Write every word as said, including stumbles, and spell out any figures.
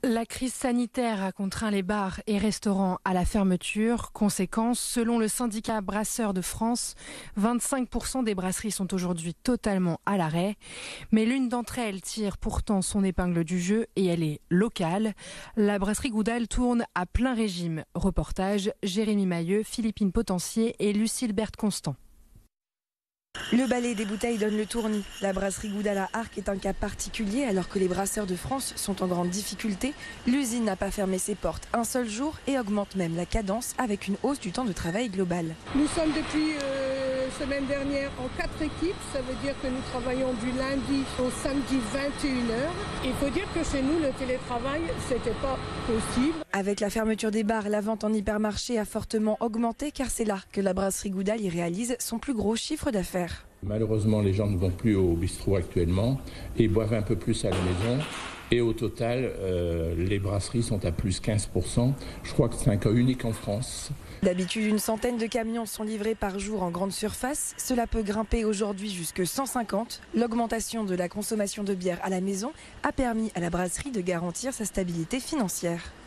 La crise sanitaire a contraint les bars et restaurants à la fermeture. Conséquence, selon le syndicat Brasseurs de France, vingt-cinq pour cent des brasseries sont aujourd'hui totalement à l'arrêt. Mais l'une d'entre elles tire pourtant son épingle du jeu et elle est locale. La brasserie Goudal tourne à plein régime. Reportage, Jérémy Mailleux, Philippine Potencier et Lucille Berthe-Constant. Le balai des bouteilles donne le tournis. La brasserie Goudal à Arques est un cas particulier alors que les brasseurs de France sont en grande difficulté. L'usine n'a pas fermé ses portes un seul jour et augmente même la cadence avec une hausse du temps de travail global. Nous sommes depuis euh, semaine dernière en quatre équipes. Ça veut dire que nous travaillons du lundi au samedi vingt et une heures. Il faut dire que chez nous, le télétravail, c'était pas possible. Avec la fermeture des bars, la vente en hypermarché a fortement augmenté car c'est là que la brasserie Goudal y réalise son plus gros chiffre d'affaires. Malheureusement, les gens ne vont plus au bistrot actuellement et boivent un peu plus à la maison. Et au total, euh, les brasseries sont à plus quinze pour cent. Je crois que c'est un cas unique en France. D'habitude, une centaine de camions sont livrés par jour en grande surface. Cela peut grimper aujourd'hui jusque cent cinquante. L'augmentation de la consommation de bière à la maison a permis à la brasserie de garantir sa stabilité financière.